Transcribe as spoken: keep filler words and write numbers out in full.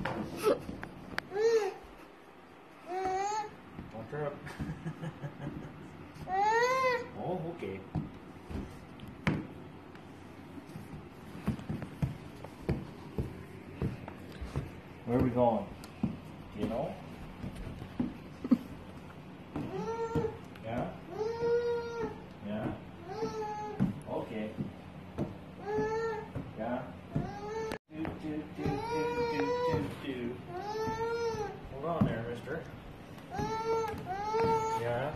Don't trip. Oh, okay. Where are we going? You know? Yeah? Yeah? Okay. Yeah? Do, do, do, do, do, do, do. Hold on there, mister. Yeah?